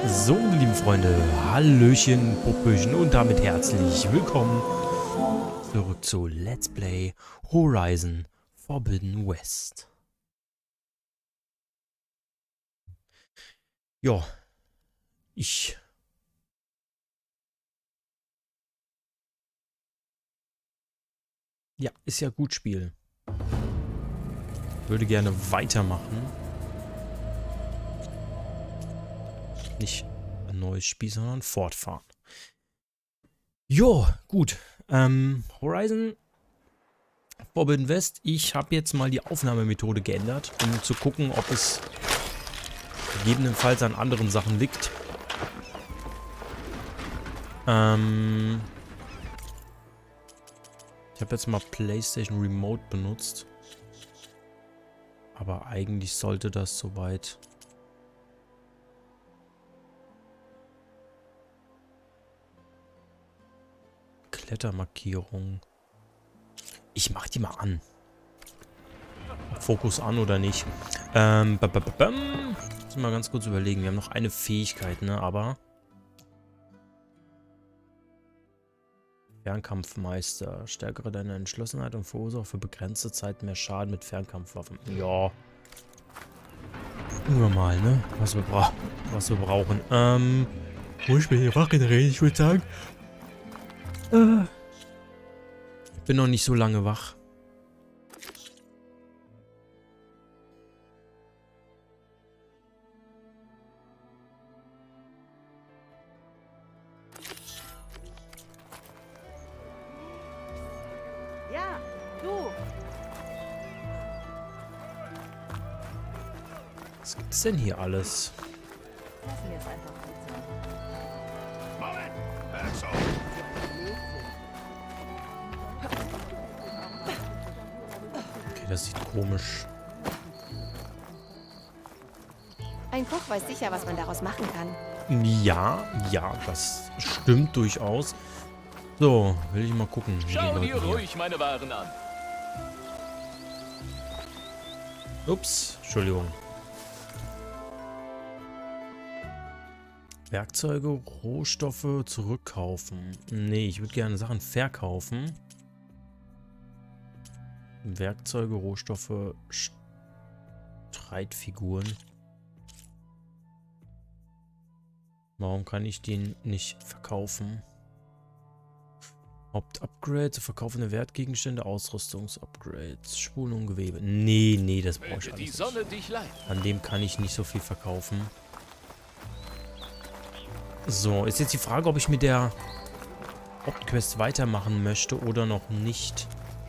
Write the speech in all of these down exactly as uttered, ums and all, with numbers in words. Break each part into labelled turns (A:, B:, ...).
A: So, liebe Freunde, Hallöchen, Popöchen und damit herzlich willkommen zurück zu Let's Play Horizon Forbidden West. Ja, ich... Ja, ist ja gut Spiel. Würde gerne weitermachen. Nicht ein neues Spiel, sondern fortfahren. Jo, gut. Ähm, Horizon Forbidden West. Ich habe jetzt mal die Aufnahmemethode geändert, um zu gucken, ob es gegebenenfalls an anderen Sachen liegt. Ähm, ich habe jetzt mal PlayStation Remote benutzt. Aber eigentlich sollte das soweit... Klettermarkierung. Ich mach die mal an. Fokus an oder nicht. Ähm, ba, ba, ba, bam. Muss mal ganz kurz überlegen. Wir haben noch eine Fähigkeit, ne? Aber Fernkampfmeister. Stärkere deine Entschlossenheit und verursache für begrenzte Zeit mehr Schaden mit Fernkampfwaffen. Ja. Gucken wir mal, ne? Was wir, bra was wir brauchen. Ähm. Wo ich bin hier wach generiert, ich würde sagen. Äh. Ich bin noch nicht so lange wach.
B: Ja, du.
A: Was gibt's denn hier alles?
B: Lassen wir es einfach gut sein.
C: Moment! Also.
A: Okay, das sieht komisch.
B: Ein Koch weiß sicher, was man daraus machen kann.
A: Ja, ja, das stimmt durchaus. So, will ich mal gucken. wie die
C: Schau
A: Leute
C: dir
A: hier-
C: ruhig meine Waren an.
A: Ups, Entschuldigung. Werkzeuge, Rohstoffe zurückkaufen. Nee, ich würde gerne Sachen verkaufen. Werkzeuge, Rohstoffe, Streitfiguren. Warum kann ich den nicht verkaufen? Hauptupgrade, verkaufende Wertgegenstände, Ausrüstungsupgrades, Spulen und Gewebe. Nee, nee, das brauche ich
C: Möge
A: alles
C: die
A: nicht.
C: Sonne dich leiten.
A: An dem kann ich nicht so viel verkaufen. So, ist jetzt die Frage, ob ich mit der Hauptquest weitermachen möchte oder noch nicht.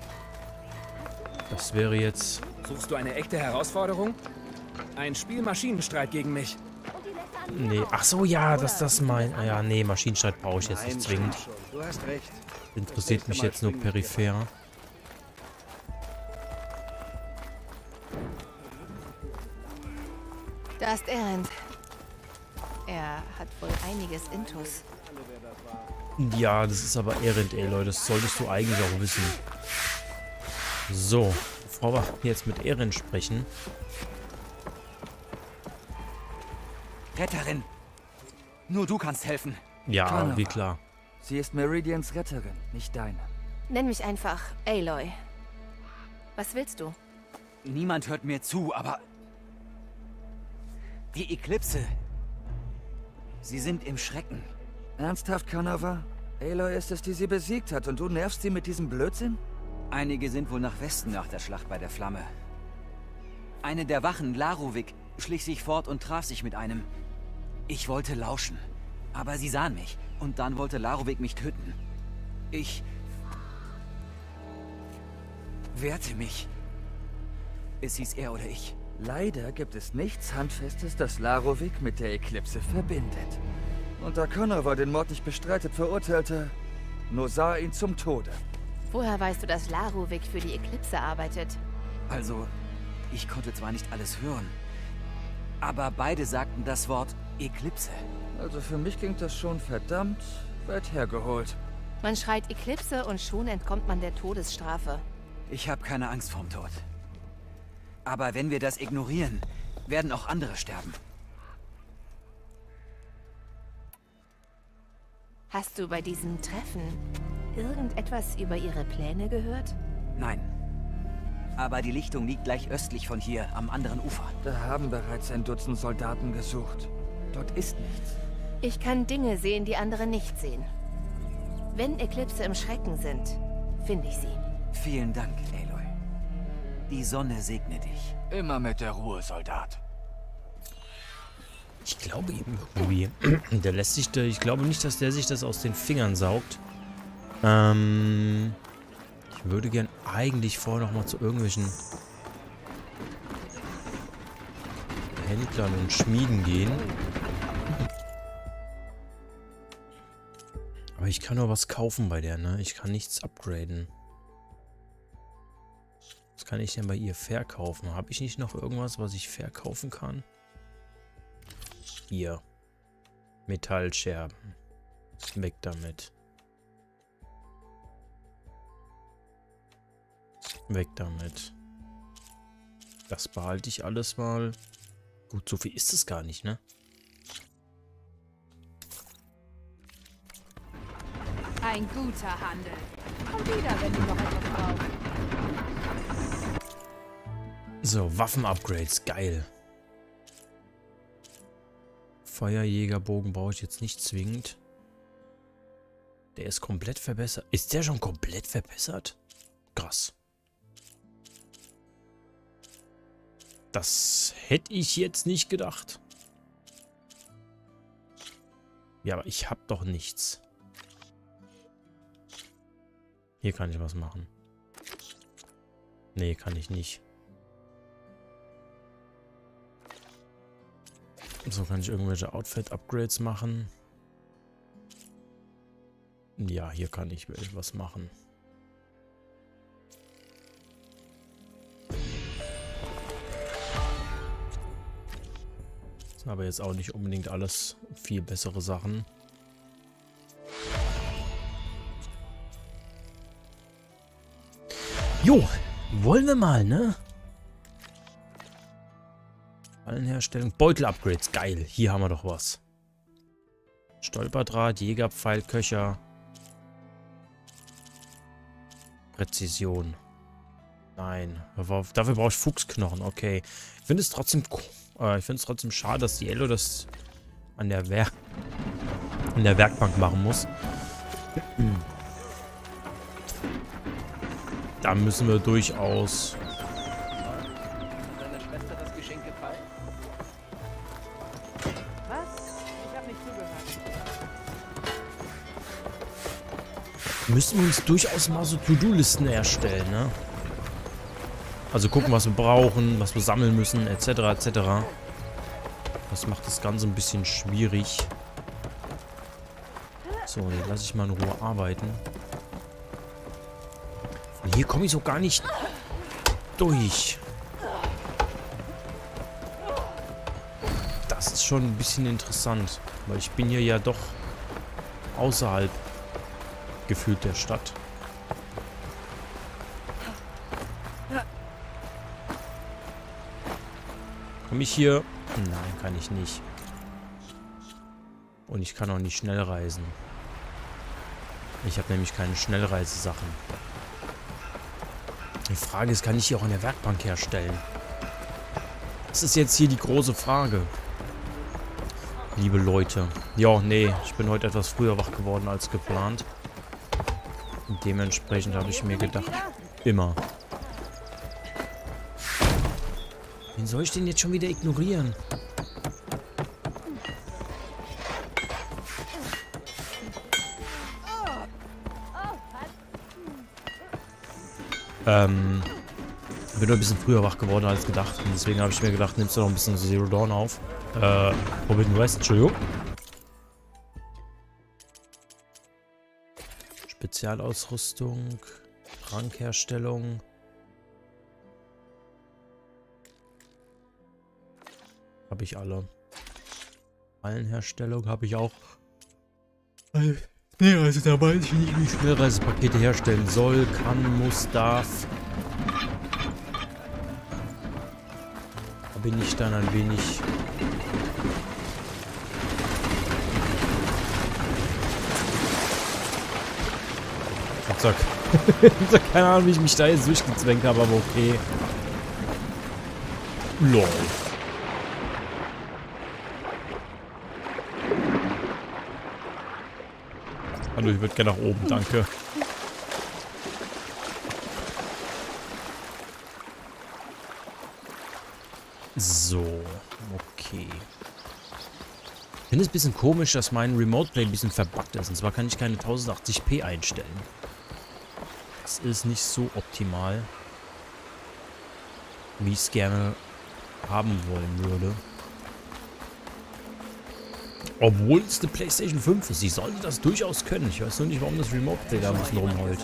A: Das wäre jetzt...
D: Suchst du eine echte Herausforderung? Ein Spielmaschinenstreit gegen mich.
A: Nee, ach so, ja, dass das mein... Ah ja, nee, Maschinenstreit brauche ich jetzt nicht zwingend.
D: stimmt schon. Du hast recht.
A: Interessiert mich jetzt nur peripher.
B: Da ist Erend. Er hat wohl einiges Intus.
A: Ja, das ist aber Erend, ey, Leute. Das solltest du eigentlich auch wissen. So, bevor wir jetzt mit Erend sprechen.
E: Retterin! Nur du kannst helfen.
A: Ja,
E: Connor.
A: wie klar.
E: Sie ist Meridians Retterin, nicht deine.
B: Nenn mich einfach Aloy. Was willst du?
E: Niemand hört mir zu, aber... Die Eklipse... Sie sind im Schrecken. Ernsthaft, Canova? Aloy ist es, die sie besiegt hat und du nervst sie mit diesem Blödsinn? Einige sind wohl nach Westen nach der Schlacht bei der Flamme. Eine der Wachen, Laruvik, schlich sich fort und traf sich mit einem. Ich wollte lauschen, aber sie sahen mich und dann wollte Laruvik mich töten. Ich... wehrte mich. Es hieß er oder ich. Leider gibt es nichts Handfestes, das Laruvik mit der Eklipse verbindet. Und da Canova den Mord nicht bestreitet, verurteilte Nosar ihn zum Tode.
B: Woher weißt du, dass Laruvik für die Eklipse arbeitet?
E: Also, ich konnte zwar nicht alles hören, aber beide sagten das Wort Eklipse. Also für mich klingt das schon verdammt weit hergeholt.
B: Man schreit Eklipse und schon entkommt man der Todesstrafe.
E: Ich habe keine Angst vorm Tod. Aber wenn wir das ignorieren, werden auch andere sterben.
B: Hast du bei diesem Treffen irgendetwas über ihre Pläne gehört?
E: Nein. Aber die Lichtung liegt gleich östlich von hier, am anderen Ufer.
D: Da haben bereits ein Dutzend Soldaten gesucht. Dort ist nichts.
B: Ich kann Dinge sehen, die andere nicht sehen. Wenn Eklipse im Schrecken sind, finde ich sie.
E: Vielen Dank, Aloy. Die Sonne segne dich.
C: Immer mit der Ruhe, Soldat.
A: Ich glaube eben irgendwie. Der lässt sich da. Ich glaube nicht, dass der sich das aus den Fingern saugt. Ähm. Ich würde gern eigentlich vorher noch mal zu irgendwelchen Händlern und Schmieden gehen. Aber ich kann nur was kaufen bei der, ne? Ich kann nichts upgraden. Was kann ich denn bei ihr verkaufen? Habe ich nicht noch irgendwas, was ich verkaufen kann? Hier. Metallscherben. Weg damit. Weg damit. Das behalte ich alles mal. Gut, so viel ist es gar nicht, ne?
F: Ein guter Handel. Komm wieder, wenn du noch etwas brauchst.
A: So, Waffen-Upgrades. Geil. Feuerjägerbogen brauche ich jetzt nicht zwingend. Der ist komplett verbessert. Ist der schon komplett verbessert? Krass. Das hätte ich jetzt nicht gedacht. Ja, aber ich habe doch nichts. Hier kann ich was machen. Nee, kann ich nicht. So kann ich irgendwelche Outfit-Upgrades machen. Ja, hier kann ich was machen. Das sind aber jetzt auch nicht unbedingt alles viel bessere Sachen. Jo, wollen wir mal, ne? Fallenherstellung, Beutel-Upgrades, geil. Hier haben wir doch was. Stolperdraht, Jägerpfeil, Köcher. Präzision. Nein, dafür brauche ich Fuchsknochen, okay. Ich finde es trotzdem, äh, ich finde es trotzdem schade, dass die Elo das an der, Wer an der Werkbank machen muss. Da müssen wir durchaus...
E: Deiner Schwester das Geschenk gefallen?
F: Was? Ich hab nicht zugehört.
A: Müssen wir uns durchaus mal so To-Do-Listen erstellen, ne? Also gucken, was wir brauchen, was wir sammeln müssen, et cetera et cetera. Das macht das Ganze ein bisschen schwierig. So, jetzt lasse ich mal in Ruhe arbeiten. Und hier komme ich so gar nicht durch. Das ist schon ein bisschen interessant, weil ich bin hier ja doch außerhalb gefühlt der Stadt. Komme ich hier? Nein, kann ich nicht. Und ich kann auch nicht schnell reisen. Ich habe nämlich keine Schnellreisesachen. Die Frage ist, kann ich hier auch in der Werkbank herstellen? Das ist jetzt hier die große Frage. Liebe Leute. Ja, nee, ich bin heute etwas früher wach geworden als geplant. Und dementsprechend habe ich mir gedacht, immer. Wen soll ich denn jetzt schon wieder ignorieren? Ähm, bin nur ein bisschen früher wach geworden als gedacht. Und deswegen habe ich mir gedacht, nimmst du noch ein bisschen Zero Dawn auf. Äh, Forbidden West, Entschuldigung. Spezialausrüstung, Trankherstellung. Habe ich alle. Fallenherstellung habe ich auch. Nee, also da weiß ich nicht, wie ich Schnellreisepakete herstellen soll, kann, muss, darf. Da bin ich dann ein wenig... Flugzeug. Keine Ahnung, wie ich mich da jetzt durchgezwängt habe, aber okay. Lol. Hallo, ich würde gerne nach oben, danke. So, okay. Ich finde es ein bisschen komisch, dass mein Remote Play ein bisschen verbuggt ist. Und zwar kann ich keine tausendachtzig p einstellen. Das ist nicht so optimal, wie ich es gerne haben wollen würde. Obwohl es eine PlayStation fünf ist. Sie sollte das durchaus können. Ich weiß nur nicht, warum das Remote Play da ein bisschen rumheult.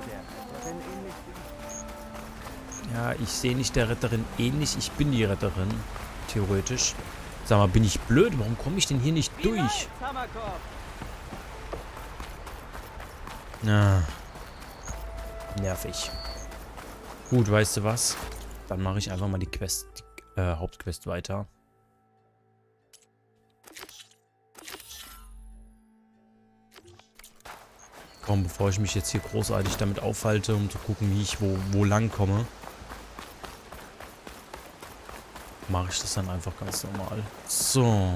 A: Ja, ich sehe nicht der Retterin ähnlich. Ich bin die Retterin. Theoretisch. Sag mal, bin ich blöd? Warum komme ich denn hier nicht durch? Ah. Nervig. Gut, weißt du was? Dann mache ich einfach mal die Quest, die, äh, Hauptquest weiter. Komm, bevor ich mich jetzt hier großartig damit aufhalte, um zu gucken, wie ich wo, wo lang komme, mache ich das dann einfach ganz normal. So.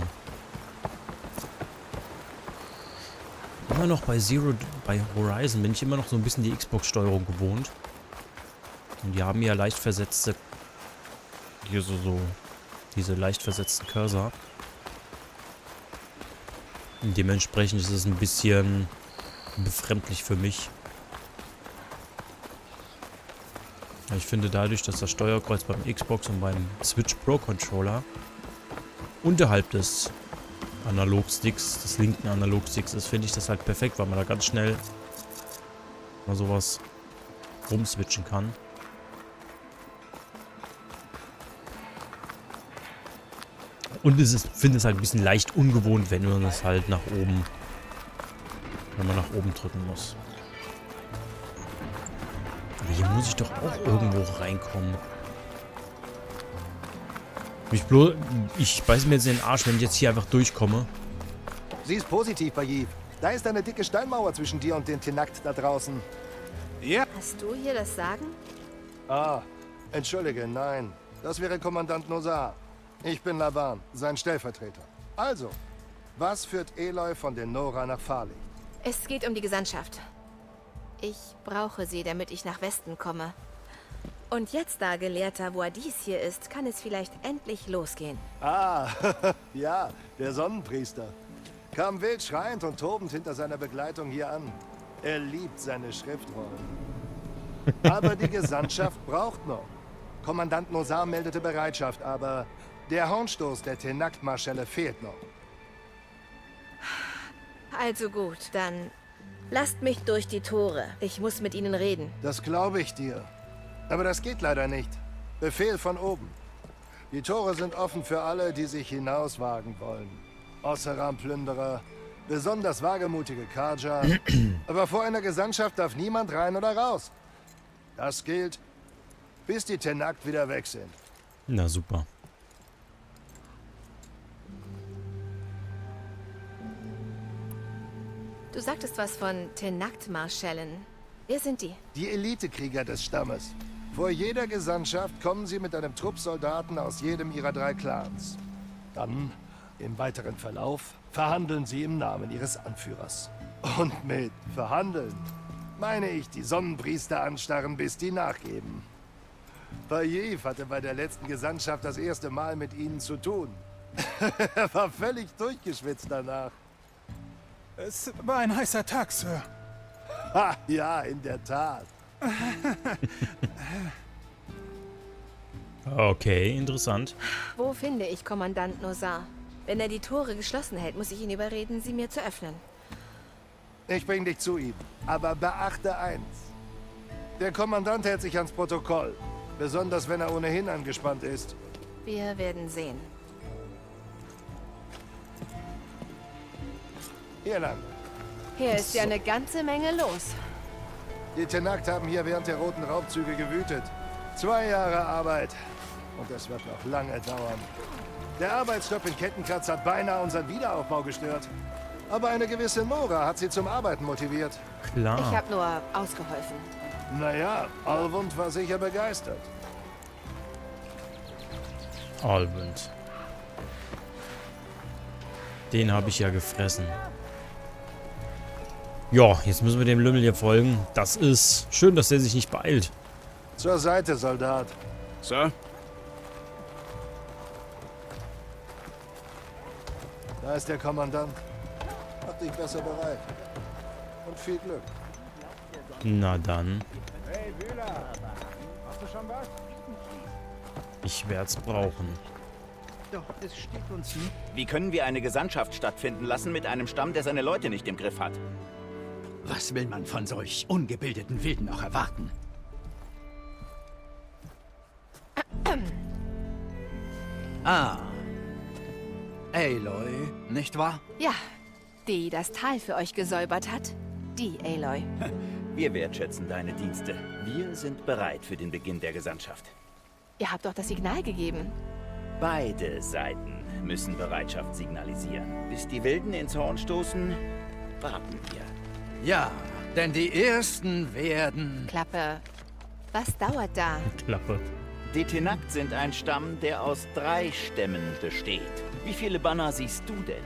A: Immer noch bei Zero, bei Horizon bin ich immer noch so ein bisschen die Xbox-Steuerung gewohnt. Und die haben ja leicht versetzte, hier so, so, diese leicht versetzten Cursor. Und dementsprechend ist es ein bisschen befremdlich für mich. Ich finde dadurch, dass das Steuerkreuz beim Xbox und beim Switch Pro Controller unterhalb des Analogsticks, des linken Analogsticks ist, finde ich das halt perfekt, weil man da ganz schnell mal sowas rumswitchen kann. Und es ist, finde es halt ein bisschen leicht ungewohnt, wenn man es halt nach oben, wenn man nach oben drücken muss. Aber hier muss ich doch auch irgendwo reinkommen. Ich, bloß, ich beiß mir jetzt in den Arsch, wenn ich jetzt hier einfach durchkomme.
G: Sie ist positiv, Bayiv. Da ist eine dicke Steinmauer zwischen dir und den Tenakt da draußen.
D: Ja.
B: Hast du hier das Sagen?
G: Ah, entschuldige, nein. Das wäre Kommandant Nosar. Ich bin Laban, sein Stellvertreter. Also, was führt Eloy von den Nora nach Farley?
B: Es geht um die Gesandtschaft. Ich brauche sie, damit ich nach Westen komme. Und jetzt, da Gelehrter Voadis hier ist, kann es vielleicht endlich losgehen.
G: Ah, ja, der Sonnenpriester. Kam wild schreiend und tobend hinter seiner Begleitung hier an. Er liebt seine Schriftrollen. Aber die Gesandtschaft braucht noch. Kommandant Nosar meldete Bereitschaft, aber der Hornstoß der Tenakt-Marschelle fehlt noch.
B: Also gut, dann lasst mich durch die Tore. Ich muss mit ihnen reden.
G: Das glaube ich dir. Aber das geht leider nicht. Befehl von oben. Die Tore sind offen für alle, die sich hinauswagen wollen. Osseram-Plünderer, besonders wagemutige Karja. Aber vor einer Gesandtschaft darf niemand rein oder raus. Das gilt, bis die Tenakt wieder weg sind.
A: Na super.
B: Du sagtest was von Tenakt-Marschellen. Wer sind die?
G: Die Elitekrieger des Stammes. Vor jeder Gesandtschaft kommen sie mit einem Trupp Soldaten aus jedem ihrer drei Clans. Dann, im weiteren Verlauf, verhandeln sie im Namen ihres Anführers. Und mit verhandeln meine ich die Sonnenpriester anstarren, bis die nachgeben. Bayiv hatte bei der letzten Gesandtschaft das erste Mal mit ihnen zu tun. Er war völlig durchgeschwitzt danach.
D: Es war ein heißer Tag, Sir.
G: Ha, ja, in der Tat.
A: Okay, interessant.
B: Wo finde ich Kommandant Nosar? Wenn er die Tore geschlossen hält, muss ich ihn überreden, sie mir zu öffnen.
G: Ich bring dich zu ihm. Aber beachte eins. Der Kommandant hält sich ans Protokoll. Besonders wenn er ohnehin angespannt ist.
B: Wir werden sehen.
G: Hier lang.
B: Hier ist ja eine ganze Menge los.
G: Die Tenakt haben hier während der roten Raubzüge gewütet. Zwei Jahre Arbeit. Und es wird noch lange dauern. Der Arbeitsstopp in Kettenkratz hat beinahe unseren Wiederaufbau gestört. Aber eine gewisse Nora hat sie zum Arbeiten motiviert.
A: Klar.
B: Ich habe nur ausgeholfen.
G: Naja, Alvund war sicher begeistert.
A: Alvund. Den habe ich ja gefressen. Ja, jetzt müssen wir dem Lümmel hier folgen. Das ist schön, dass der sich nicht beeilt.
G: Zur Seite, Soldat.
C: Sir?
G: Da ist der Kommandant. Mach dich besser bereit. Und viel Glück.
A: Na dann.
D: Hey, Wühler. Hast du schon was?
A: Ich werde es brauchen.
E: Doch, es steht uns nicht.
H: Wie können wir eine Gesandtschaft stattfinden lassen mit einem Stamm, der seine Leute nicht im Griff hat?
I: Was will man von solch ungebildeten Wilden auch erwarten? Ah. Aloy, nicht wahr?
B: Ja, die das Tal für euch gesäubert hat. Die Aloy.
H: Wir wertschätzen deine Dienste. Wir sind bereit für den Beginn der Gesandtschaft.
B: Ihr habt doch das Signal gegeben.
H: Beide Seiten müssen Bereitschaft signalisieren. Bis die Wilden ins Horn stoßen, warten wir.
I: Ja, denn die Ersten werden...
B: Klappe. Was dauert da?
A: Klappe.
H: Die Tenakt sind ein Stamm, der aus drei Stämmen besteht. Wie viele Banner siehst du denn?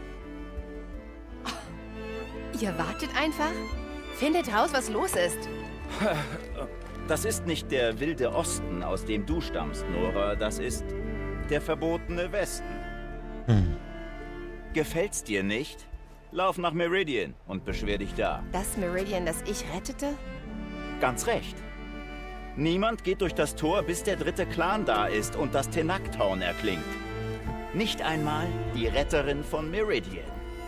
B: Ihr wartet einfach? Findet raus, was los ist.
H: Das ist nicht der wilde Osten, aus dem du stammst, Nora. Das ist der verbotene Westen.
A: Hm.
H: Gefällt's dir nicht? Lauf nach Meridian und beschwer dich da.
B: Das Meridian, das ich rettete?
H: Ganz recht. Niemand geht durch das Tor, bis der dritte Clan da ist und das Tenakt-Horn erklingt. Nicht einmal die Retterin von Meridian.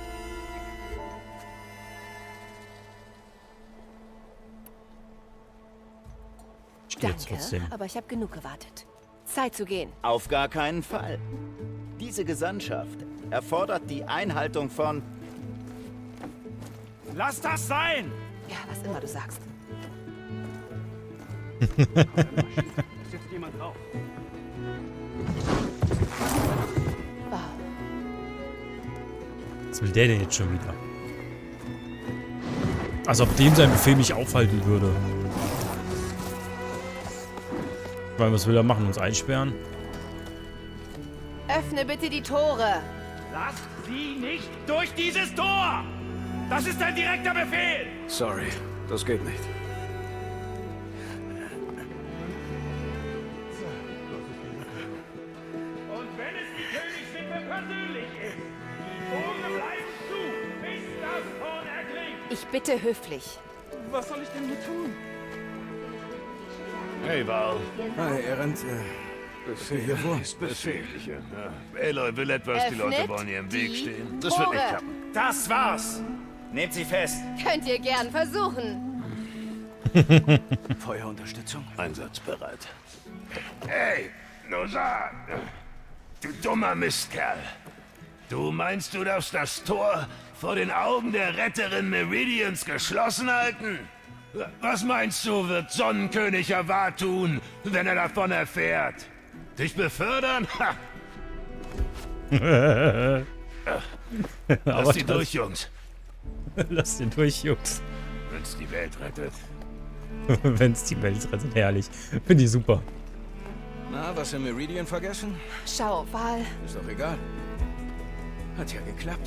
A: Ich gehe jetzt
B: Danke,
A: trotzdem.
B: aber ich habe genug gewartet. Zeit zu gehen.
H: Auf gar keinen Fall. Diese Gesandtschaft erfordert die Einhaltung von...
D: Lass das sein!
B: Ja, was immer du sagst.
D: Da sitzt jemand drauf.
B: Wow.
A: Was will der denn jetzt schon wieder? Als ob dem sein Befehl mich aufhalten würde. Weil was will er machen? Uns einsperren?
B: Öffne bitte die Tore.
D: Lass sie nicht durch dieses Tor! Das ist ein direkter Befehl!
C: Sorry, das geht nicht.
D: Und wenn es die Königswitwe persönlich ist, die Tore bleiben zu, bis das Horn erklingt!
B: Ich bitte höflich.
D: Was soll ich denn hier tun?
G: Hey, Val.
I: Hi, Erend. Äh, hier vor.
G: Ist befehlliche. Ja. Aloy will etwas, die Leute
B: Öffnet
G: wollen ihr im Weg
B: die
G: stehen. Das wird nicht
B: Tore.
G: klappen.
D: Das war's!
H: Nehmt sie fest!
B: Könnt ihr gern versuchen.
I: Feuerunterstützung?
G: Einsatzbereit. Hey, Nosa! Du dummer Mistkerl. Du meinst, du darfst das Tor vor den Augen der Retterin Meridians geschlossen halten? Was meinst du, wird Sonnenkönig Avar tun, wenn er davon erfährt? Dich befördern? Ha! Lass die durch, Jungs.
A: Lass den durch, Jungs.
G: Wenn's die Welt rettet.
A: Wenn's die Welt rettet. Herrlich. Finde ich super.
I: Na, was in Meridian vergessen?
B: Schau, Val.
I: Ist doch egal. Hat ja geklappt.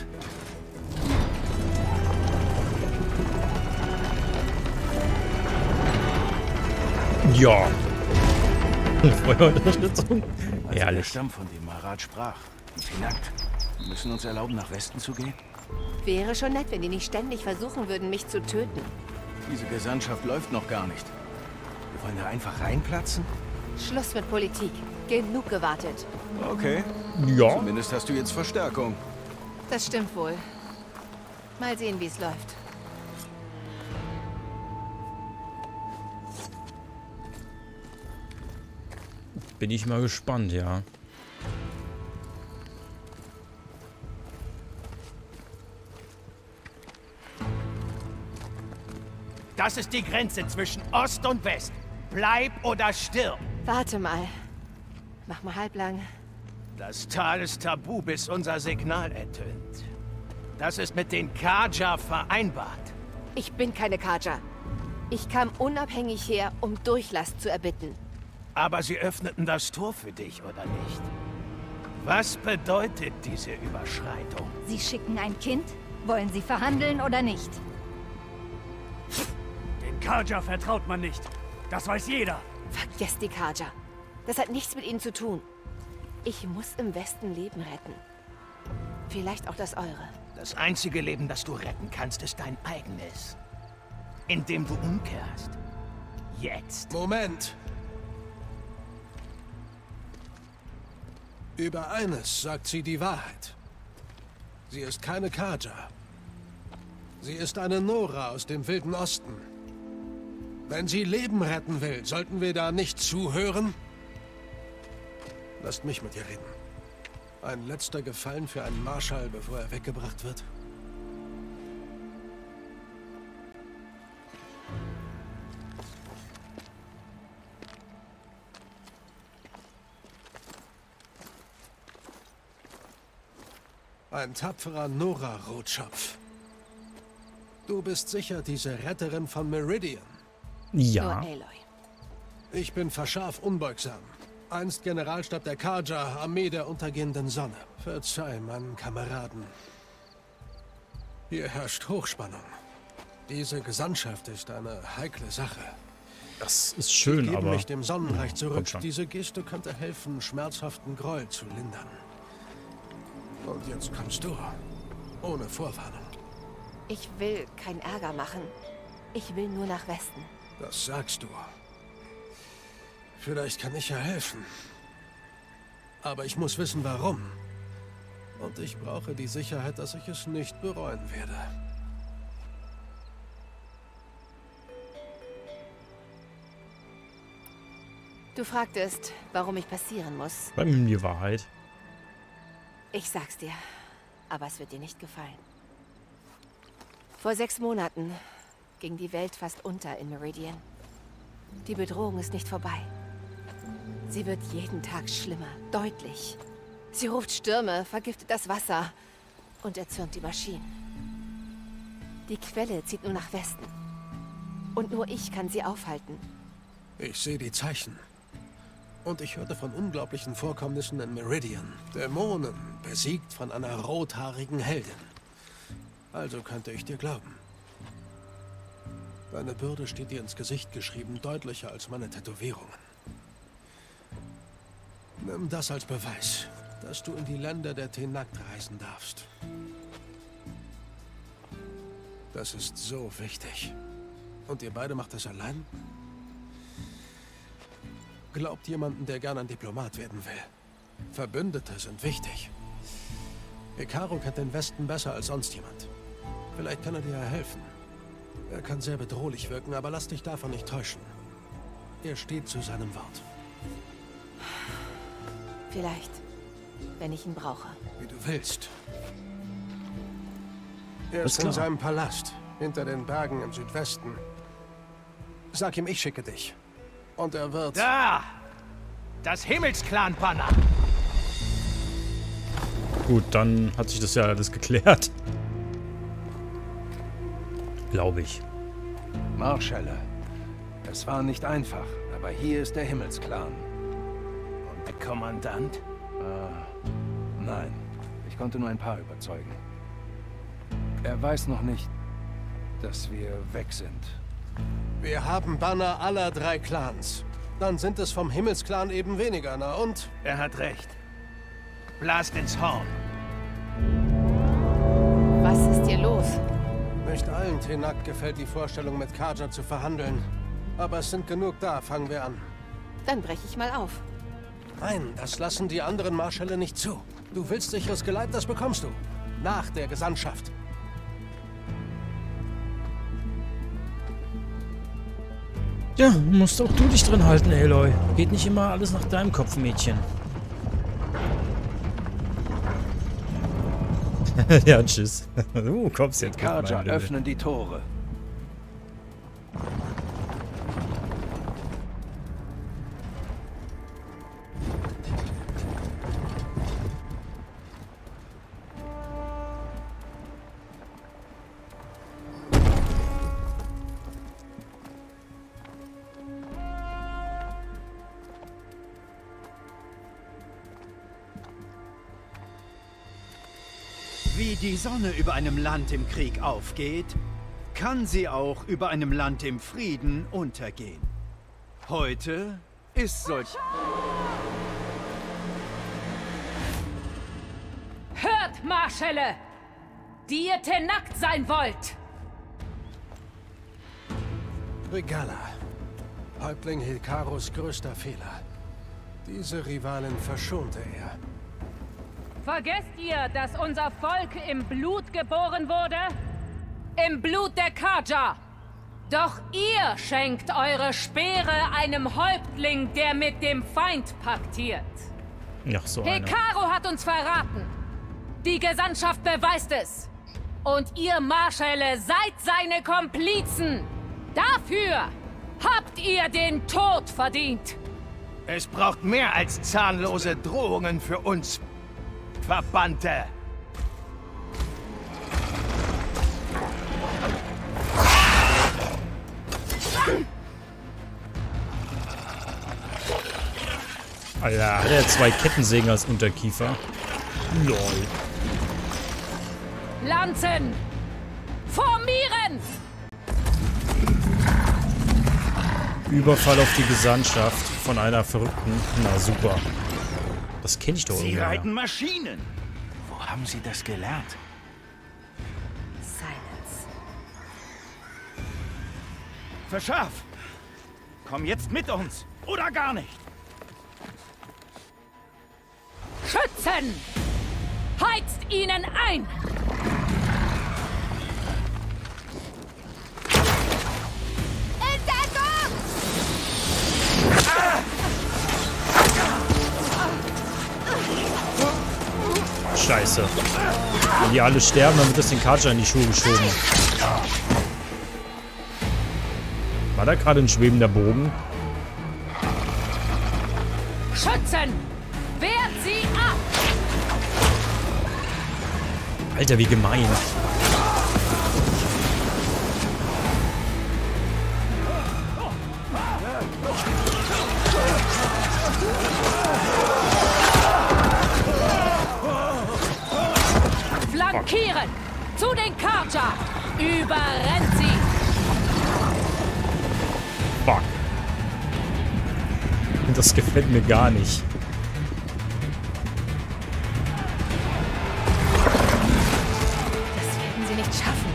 A: Ja. Feuerunterstützung.
I: Also der
A: Herrlich.
I: Stamm, von dem Marat sprach. Die Tenakt. Wir müssen uns erlauben, nach Westen zu gehen?
B: Wäre schon nett, wenn die nicht ständig versuchen würden, mich zu töten.
I: Diese Gesandtschaft läuft noch gar nicht. Wir wollen da einfach reinplatzen?
B: Schluss mit Politik. Genug gewartet.
I: Okay.
A: Ja.
I: Zumindest hast du jetzt Verstärkung.
B: Das stimmt wohl. Mal sehen, wie es läuft.
A: Bin ich mal gespannt, ja.
D: Das ist die Grenze zwischen Ost und West. Bleib oder stirb.
B: Warte mal. Mach mal halblang.
D: Das Tal ist tabu, bis unser Signal ertönt.
I: Das ist mit den Kaja vereinbart.
B: Ich bin keine Kaja. Ich kam unabhängig her, um Durchlass zu erbitten.
I: Aber sie öffneten das Tor für dich, oder nicht? Was bedeutet diese Überschreitung?
J: Sie schicken ein Kind? Wollen Sie verhandeln oder nicht?
D: Den Kaja vertraut man nicht. Das weiß jeder.
B: Vergesst die Kaja. Das hat nichts mit ihnen zu tun. Ich muss im Westen Leben retten. Vielleicht auch das eure.
I: Das einzige Leben, das du retten kannst, ist dein eigenes. Indem du umkehrst. Jetzt.
G: Moment. Über eines sagt sie die Wahrheit. Sie ist keine Kaja. Sie ist eine Nora aus dem Wilden Osten. Wenn sie Leben retten will, sollten wir da nicht zuhören? Lasst mich mit ihr reden. Ein letzter Gefallen für einen Marschall, bevor er weggebracht wird. Ein tapferer Nora-Rotschopf. Du bist sicher diese Retterin von Meridian.
A: Ja.
B: Nur Aloy.
G: Ich bin verscharf unbeugsam. Einst Generalstab der Kaja, Armee der untergehenden Sonne. Verzeih meinen Kameraden. Hier herrscht Hochspannung. Diese Gesandtschaft ist eine heikle Sache.
A: Das ist schön,
G: Sie geben
A: aber...
G: mich dem Sonnenreich
A: Kommt
G: zurück.
A: schon.
G: Diese Geste könnte helfen, schmerzhaften Groll zu lindern. Und jetzt kommst du. Ohne Vorwarnung.
B: Ich will keinen Ärger machen. Ich will nur nach Westen.
G: Das sagst du. Vielleicht kann ich ja helfen. Aber ich muss wissen, warum. Und ich brauche die Sicherheit, dass ich es nicht bereuen werde.
B: Du fragtest, warum ich passieren muss.
A: Bei mir die Wahrheit.
B: Ich sag's dir, aber es wird dir nicht gefallen. Vor sechs Monaten ging die Welt fast unter in Meridian. Die Bedrohung ist nicht vorbei. Sie wird jeden Tag schlimmer, deutlich. Sie ruft Stürme, vergiftet das Wasser und erzürnt die Maschinen. Die Quelle zieht nur nach Westen. Und nur ich kann sie aufhalten.
G: Ich sehe die Zeichen. Und ich hörte von unglaublichen Vorkommnissen in Meridian. Dämonen, besiegt von einer rothaarigen Heldin. Also könnte ich dir glauben. Deine Bürde steht dir ins Gesicht geschrieben, deutlicher als meine Tätowierungen. Nimm das als Beweis, dass du in die Länder der Tenakt reisen darfst. Das ist so wichtig. Und ihr beide macht das allein? Glaubt jemanden, der gern ein Diplomat werden will. Verbündete sind wichtig. Hekarro kennt den Westen besser als sonst jemand. Vielleicht kann er dir ja helfen. Er kann sehr bedrohlich wirken, aber lass dich davon nicht täuschen. Er steht zu seinem Wort.
B: Vielleicht, wenn ich ihn brauche.
G: Wie du willst. Er
A: Ist
G: ist in
A: klar.
G: seinem Palast, hinter den Bergen im Südwesten. Sag ihm, ich schicke dich. Und er wird...
I: Da! Das Himmelsklan-Banner!
A: Gut, dann hat sich das ja alles geklärt. Glaube ich.
I: Marschalle. Es war nicht einfach, aber hier ist der Himmelsklan. Und der Kommandant?
E: Äh, nein. Ich konnte nur ein paar überzeugen. Er weiß noch nicht, dass wir weg sind.
G: Wir haben Banner aller drei Clans. Dann sind es vom Himmelsklan eben weniger, na und?
I: Er hat recht. Blast ins Horn.
B: Was ist hier los?
G: Nicht allen Tenakt gefällt die Vorstellung, mit Kaja zu verhandeln. Aber es sind genug da, fangen wir an.
B: Dann breche ich mal auf.
G: Nein, das lassen die anderen Marschälle nicht zu. Du willst sicheres Geleit, das bekommst du. Nach der Gesandtschaft.
A: Ja, musst auch du dich drin halten, Aloy. Geht nicht immer alles nach deinem Kopf, Mädchen. Ja, tschüss. Du kommst jetzt.
E: Kaja öffnen die Tore.
K: Wie die Sonne über einem Land im Krieg aufgeht, kann sie auch über einem Land im Frieden untergehen. Heute ist solch...
F: Hört, Marschälle! Die ihr Tenakt sein wollt!
I: Regalla. Häuptling Hilkaros größter Fehler. Diese Rivalen verschonte er.
F: Vergesst ihr, dass unser Volk im Blut geboren wurde? Im Blut der Karja! Doch ihr schenkt eure Speere einem Häuptling, der mit dem Feind paktiert.
A: Ach, so einer.
F: Hekaro hat uns verraten. Die Gesandtschaft beweist es. Und ihr Marschälle seid seine Komplizen. Dafür habt ihr den Tod verdient.
I: Es braucht mehr als zahnlose Drohungen für uns, Verbannte.
A: Alter, hat er zwei Kettensägen als Unterkiefer? Lol.
F: Lanzen! Formieren!
A: Überfall auf die Gesandtschaft von einer Verrückten. Na super. Das kenne ich doch
H: Sie
A: irgendwie.
H: reiten Maschinen.
I: Wo haben Sie das gelernt?
B: Silence.
H: Verschaff! Komm jetzt mit uns. Oder gar nicht.
F: Schützen! Heizt ihnen ein!
A: Scheiße. Wenn die alle sterben, dann wird das den Karja in die Schuhe geschoben. War da gerade ein schwebender Bogen?
F: Schützen! Wehrt sie ab!
A: Alter, wie gemein.
F: Flankieren! Zu den Karja! Überrennt sie!
A: Fuck. Das gefällt mir gar nicht.
B: Das werden sie nicht schaffen.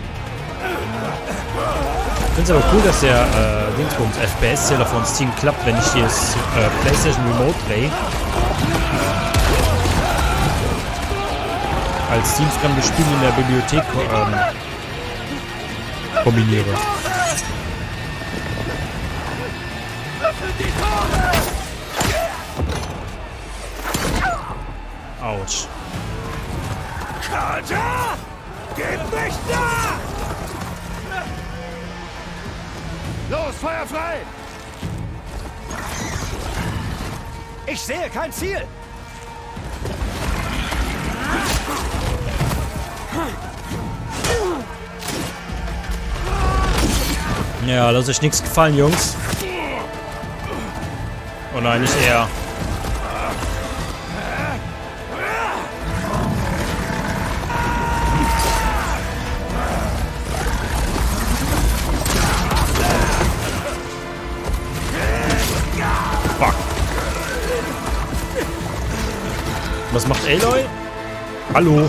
A: Ich finde es aber cool, dass der äh, Dingsbums F P S-Zähler von Steam klappt, wenn ich das äh, PlayStation Remote Play als teamfremde Spiele in der Bibliothek ähm, kombiniere. Autsch.
D: Karja! Gib nicht nach!
G: Los, Feuer frei!
K: Ich sehe kein Ziel!
A: Ja, lasst euch nichts gefallen, Jungs. Oh nein, nicht er. Fuck. Was macht Aloy? Hallo.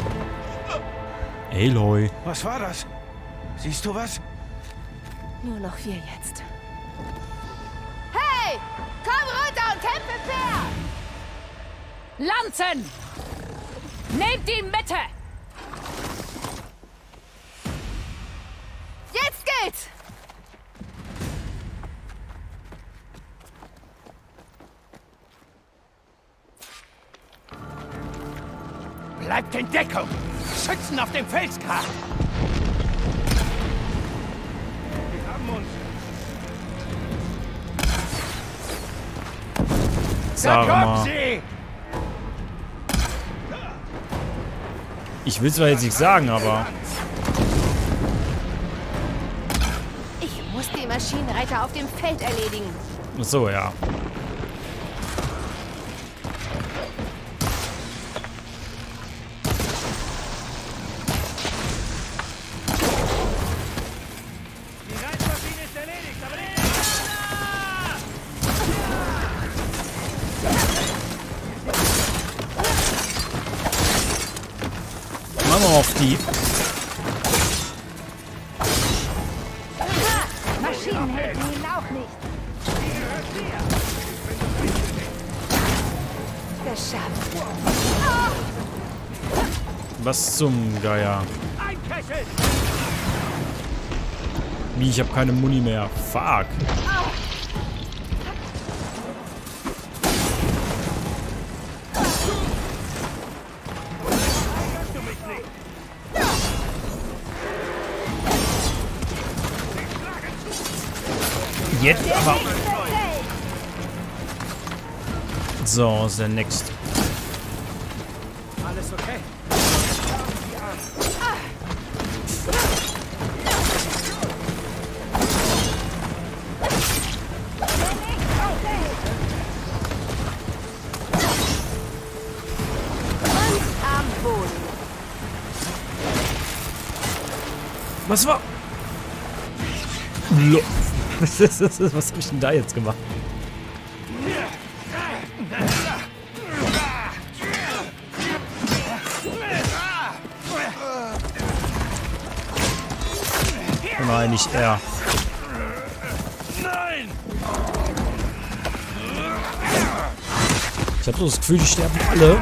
A: Aloy.
I: Was war das? Siehst du was?
B: Nur noch wir jetzt. Hey! Komm runter und kämpfe fair!
F: Lanzen! Nehmt die Mitte!
B: Jetzt geht's!
I: Bleibt in Deckung! Schützen auf dem Felsgrat!
D: Wir haben uns.
A: Sag
I: Da kommt
A: mal.
I: sie!
A: Ich will zwar jetzt nicht sagen, aber...
B: Ich muss die Maschinenreiter auf dem Feld erledigen.
A: Ach so, ja. auf die.
J: Maschinen helfen ihnen auch nicht.
B: Geschafft.
A: Was zum Geier? Wie, ich habe keine Muni mehr. Fuck. Jetzt aber. So, ist der nächste.
K: Alles okay?
A: Was war? Lo- Was, ist das? Was habe ich denn da jetzt gemacht? Nein, nicht er.
D: Nein!
A: Ich habe so das Gefühl, die sterben alle.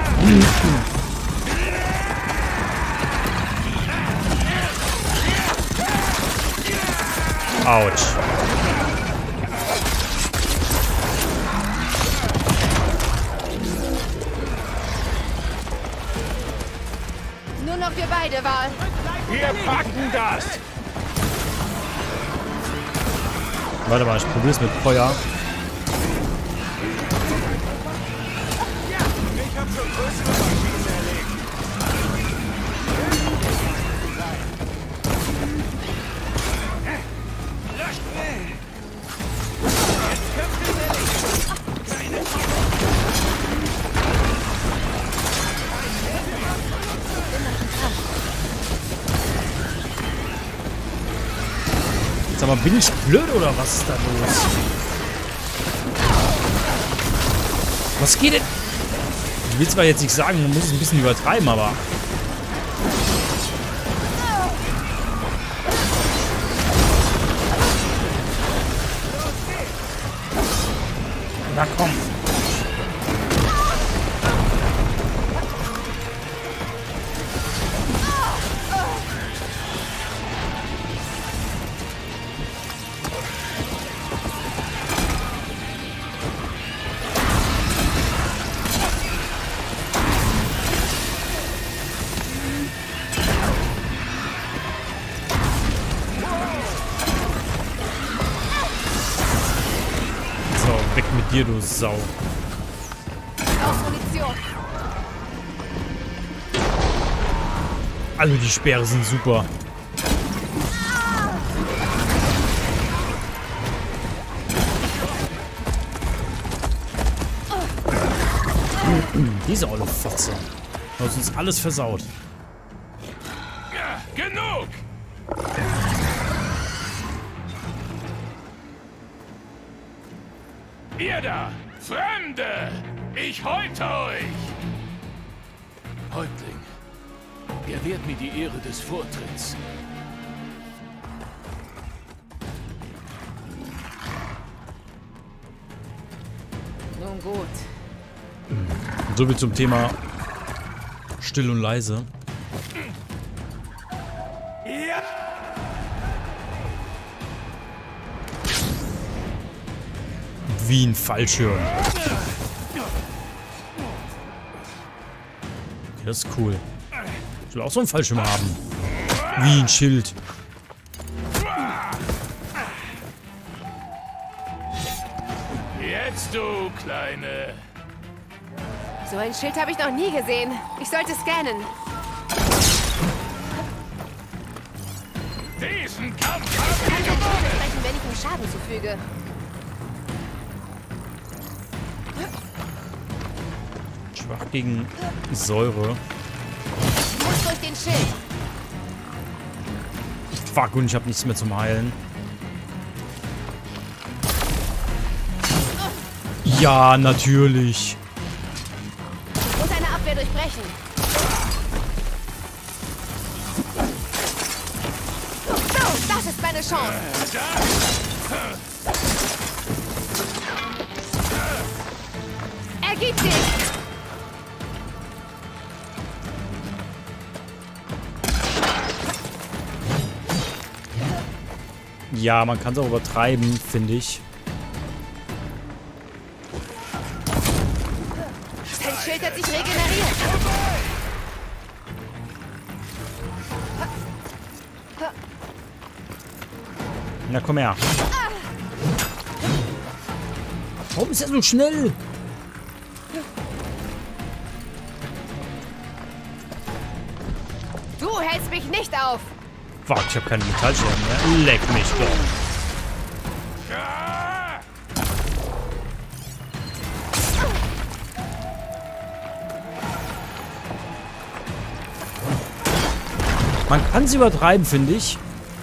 A: Autsch.
B: Nur noch wir beide, Val.
D: Wir packen das!
A: Warte mal, ich probier's mit Feuer.
D: Ich hab schon größere Maschinen erlegt.
A: Sag mal, bin ich blöd oder was ist da los? Was geht denn? Ich will zwar jetzt nicht sagen, man muss es ein bisschen übertreiben, aber... Na komm. Weg mit dir, du Sau.
B: Auf Munition.
A: Also die Speere sind super. Diese olle Fotze. Du hast uns alles versaut.
D: Ja, genug! Ihr da, Fremde! Ich häute euch! Häuptling, gewährt mir die Ehre des Vortritts.
B: Nun gut.
A: So viel zum Thema still und leise.
D: Ja!
A: Wie ein Fallschirm. Okay, das ist cool. Ich will auch so einen Fallschirm haben. Wie ein Schild.
D: Jetzt du, Kleine.
B: So ein Schild habe ich noch nie gesehen. Ich sollte scannen.
D: Diesen Kampf
B: Ich
D: haben
B: kann
D: wir
B: kein
D: gewonnen!
B: sprechen, wenn ich ihm Schaden zufüge.
A: Schwach gegen Säure.
B: Ich muss durch den Schild.
A: Fuck, und ich habe nichts mehr zum Heilen. Ja, natürlich.
B: Ich muss eine Abwehr durchbrechen. Das ist meine Chance. Ergib dich!
A: Ja, man kann es auch übertreiben, finde ich.
B: Sein Schild hat sich regeneriert.
A: Na, komm her. Warum ist er so schnell?
B: Du hältst mich nicht auf.
A: Warte, ich habe keine Metallscherben mehr. Leck mich doch. Man kann es übertreiben, finde ich.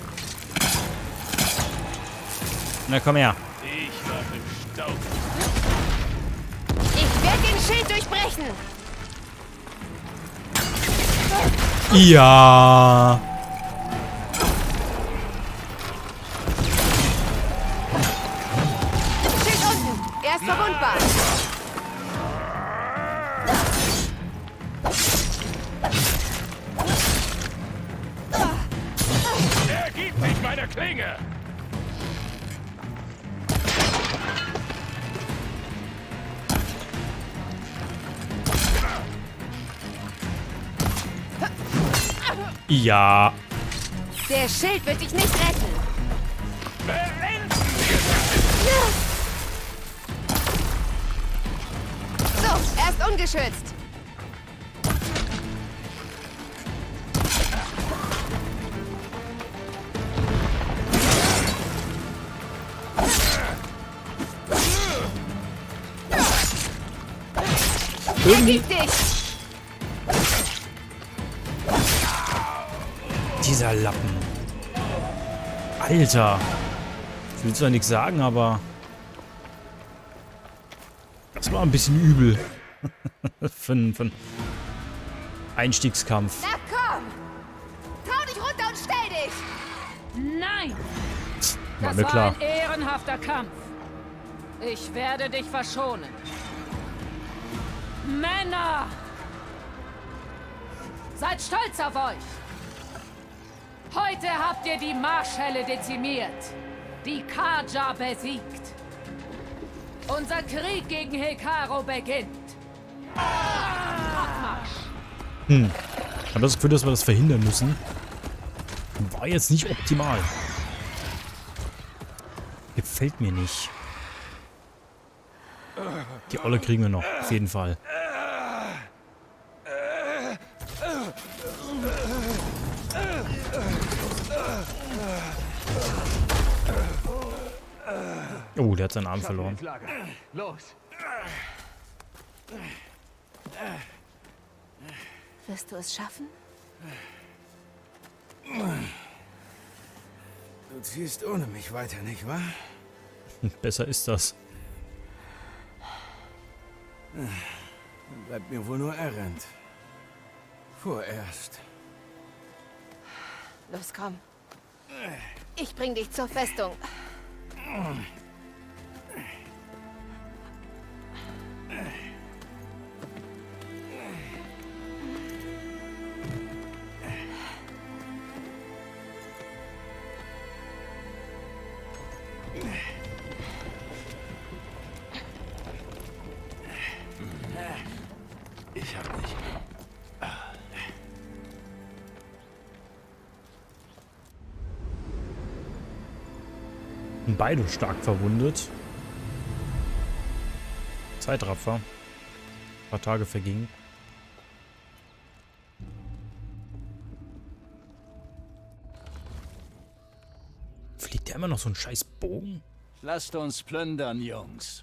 A: Na, komm her.
B: Ich werde den Schild durchbrechen.
A: Ja.
B: Schild unten. Er ist verwundbar.
D: Er gibt mich meine Klinge.
A: Ja.
B: Der Schild wird dich nicht retten. So, er ist ungeschützt.
A: Irgendwie.
B: Dich.
A: Dieser Lappen. Alter. Ich will zwar nichts sagen, aber das war ein bisschen übel. für, einen, für einen Einstiegskampf.
B: Na komm! Trau dich runter und stell dich!
F: Nein!
A: War
F: Das
A: mir
F: war
A: klar.
F: ein ehrenhafter Kampf. Ich werde dich verschonen. Männer! Seid stolz auf euch! Heute habt ihr die Marschhelle dezimiert, die Carja besiegt. Unser Krieg gegen Hekaro beginnt. Abmarsch!
A: Hm. Ich habe das Gefühl, dass wir das verhindern müssen. War jetzt nicht optimal. Gefällt mir nicht. Die Olle kriegen wir noch, auf jeden Fall. Oh, der hat seinen Arm verloren.
I: Los!
B: Wirst du es schaffen?
I: Du ziehst ohne mich weiter, nicht wahr?
A: Besser ist das.
I: Bleibt mir wohl nur errennt. Vorerst.
B: Los, komm. Ich bring dich zur Festung.
I: Ich hab dich.
A: Beide stark verwundet. Zeitraffer. Ein paar Tage vergingen. Fliegt der immer noch so ein scheiß Bogen?
K: Lasst uns plündern, Jungs.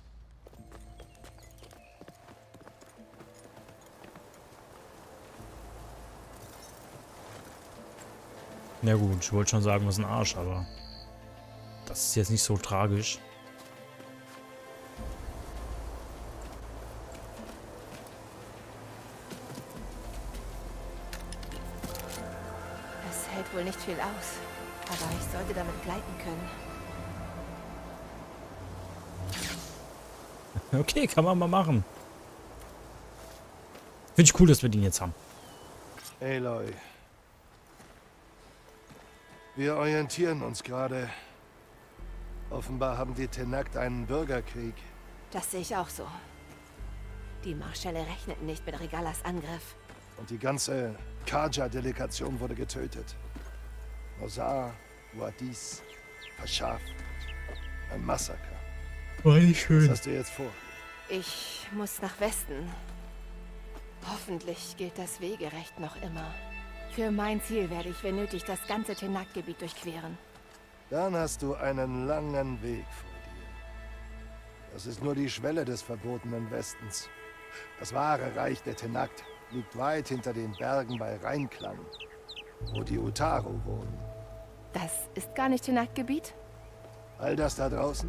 A: Na gut, ich wollte schon sagen, was ein Arsch, aber das ist jetzt nicht so tragisch.
B: Das hält wohl nicht viel aus. Aber ich sollte damit gleiten können.
A: Okay, kann man mal machen. Finde ich cool, dass wir den jetzt haben.
G: Aloy. Wir orientieren uns gerade. Offenbar haben die Tenakt einen Bürgerkrieg.
B: Das sehe ich auch so. Die Marschälle rechneten nicht mit Regalas Angriff.
G: Und die ganze Karja-Delegation wurde getötet. Nosar, Wadis, verscharrt. Ein Massaker.
A: War nicht schön.
G: Was hast du jetzt vor?
B: Ich muss nach Westen. Hoffentlich gilt das Wegerecht noch immer. Für mein Ziel werde ich, wenn nötig, das ganze Tenakt-Gebiet durchqueren.
G: Dann hast du einen langen Weg vor dir. Das ist nur die Schwelle des verbotenen Westens. Das wahre Reich der Tenakt liegt weit hinter den Bergen bei Rheinklang, wo die Utaru wohnen.
B: Das ist gar nicht Tenakt-Gebiet?
G: All das da draußen?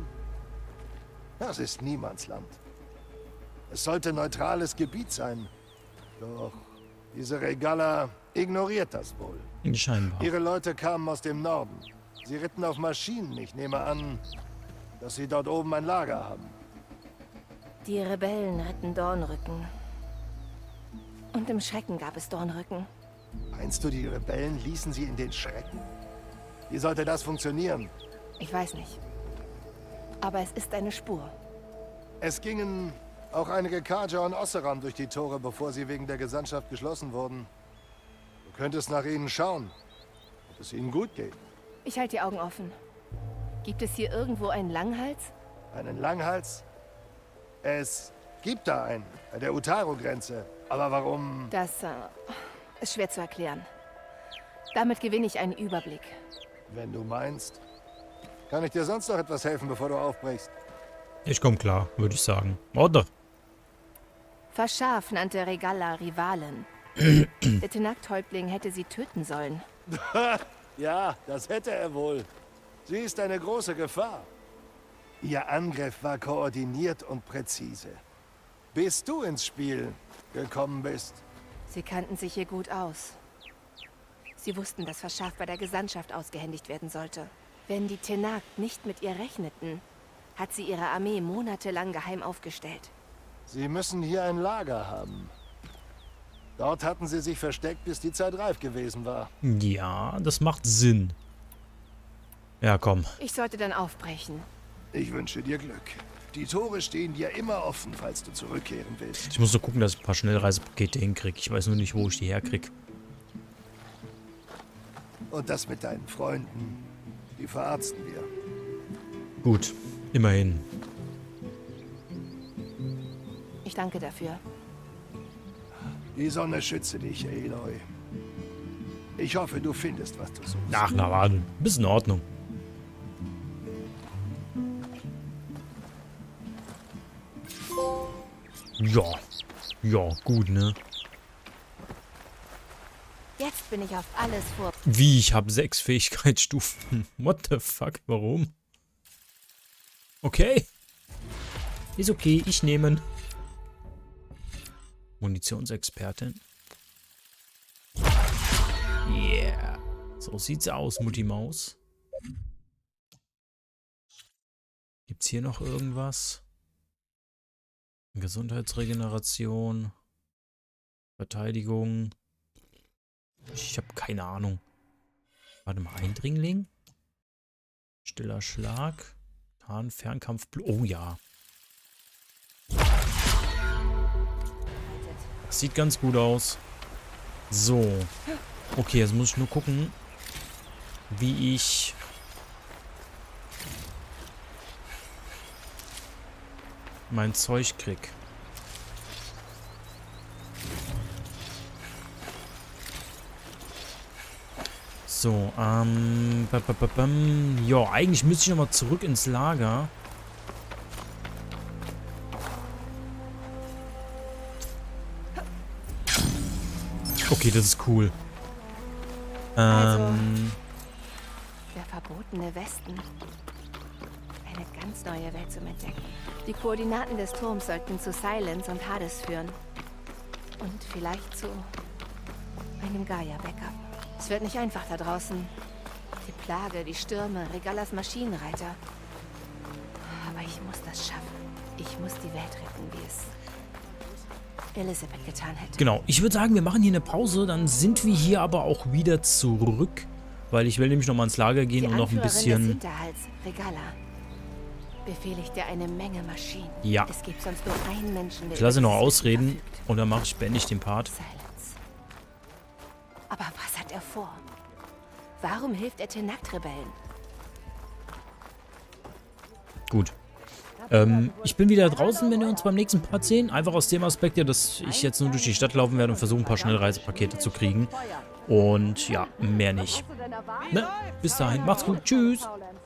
G: Das ist Niemandsland. Es sollte neutrales Gebiet sein. Doch diese Regala ignoriert das wohl.
A: Scheinbar.
G: Ihre Leute kamen aus dem Norden. Sie ritten auf Maschinen. Ich nehme an, dass sie dort oben ein Lager haben.
B: Die Rebellen ritten Dornrücken. Und im Schrecken gab es Dornrücken.
G: Meinst du, die Rebellen ließen sie in den Schrecken? Wie sollte das funktionieren?
B: Ich weiß nicht. Aber es ist eine Spur.
G: Es gingen auch einige Karja und Osseram durch die Tore, bevor sie wegen der Gesandtschaft geschlossen wurden. Du könntest nach ihnen schauen, ob es ihnen gut geht.
B: Ich halte die Augen offen. Gibt es hier irgendwo einen Langhals?
G: Einen Langhals? Es gibt da einen, bei der Utaru-Grenze. Aber warum?
B: Das äh, ist schwer zu erklären. Damit gewinne ich einen Überblick.
G: Wenn du meinst. Kann ich dir sonst noch etwas helfen, bevor du aufbrichst?
A: Ich komm klar, würde ich sagen. Oder?
B: Verscharf nannte Regala Rivalen. Der Tenakt-Häuptling hätte sie töten sollen.
G: Ja, das hätte er wohl. Sie ist eine große Gefahr. Ihr Angriff war koordiniert und präzise. Bis du ins Spiel gekommen bist.
B: Sie kannten sich hier gut aus. Sie wussten, dass Verscharf bei der Gesandtschaft ausgehändigt werden sollte. Wenn die Tenakt nicht mit ihr rechneten, hat sie ihre Armee monatelang geheim aufgestellt.
G: Sie müssen hier ein Lager haben. Dort hatten sie sich versteckt, bis die Zeit reif gewesen war.
A: Ja, das macht Sinn. Ja, komm.
B: Ich sollte dann aufbrechen.
G: Ich wünsche dir Glück. Die Tore stehen dir immer offen, falls du zurückkehren willst.
A: Ich muss nur gucken, dass ich ein paar Schnellreisepakete hinkriege. Ich weiß nur nicht, wo ich die herkriege.
G: Und das mit deinen Freunden, die verarzten wir.
A: Gut, immerhin.
B: Ich danke dafür.
G: Die Sonne schütze dich, Aloy. Ich hoffe, du findest, was du suchst.
A: Ach, na warte. Bis in Ordnung. Ja. Ja, gut, ne?
B: Jetzt bin ich auf alles vor.
A: Wie? Ich habe sechs Fähigkeitsstufen. What the fuck? Warum? Okay. Ist okay, ich nehme. Munitionsexpertin. Yeah. So sieht's aus, Mutti Maus. Gibt's hier noch irgendwas? Gesundheitsregeneration. Verteidigung. Ich habe keine Ahnung. Warte mal, Eindringling? Stiller Schlag. Tarn, Fernkampf. Oh ja. Das sieht ganz gut aus. So. Okay, jetzt muss ich nur gucken, wie ich mein Zeug krieg. So, ähm... ja, eigentlich müsste ich nochmal zurück ins Lager. Okay, das ist cool.
B: Also,
A: Ähm...
B: der verbotene Westen. Eine ganz neue Welt zum Entdecken. Die Koordinaten des Turms sollten zu Silence und Hades führen. Und vielleicht zu einem Gaia-Backup. Es wird nicht einfach da draußen. Die Plage, die Stürme, Regalas Maschinenreiter. Aber ich muss das schaffen. Ich muss die Welt retten, wie es Elizabeth getan hätte.
A: Genau. Ich würde sagen, wir machen hier eine Pause. Dann sind wir hier aber auch wieder zurück. Weil ich will nämlich nochmal ins Lager gehen
B: die
A: und noch ein bisschen...
B: Des Hinterhalts, Regala, befehle ich dir eine Menge Maschinen.
A: Ja.
B: Es gibt sonst nur einen Menschen, der
A: ich lasse noch
B: über dieses
A: ausreden
B: Wissen verfügt.
A: und dann mache ich beende ich den Part.
B: Silence. Aber was hat er vor? Warum hilft er Tenakt-Rebellen?
A: Gut. Ähm, ich bin wieder draußen, wenn wir uns beim nächsten Part sehen. Einfach aus dem Aspekt, ja, dass ich jetzt nur durch die Stadt laufen werde und versuche, ein paar Schnellreisepakete zu kriegen. Und ja, mehr nicht. Ne? Bis dahin, macht's gut. Tschüss.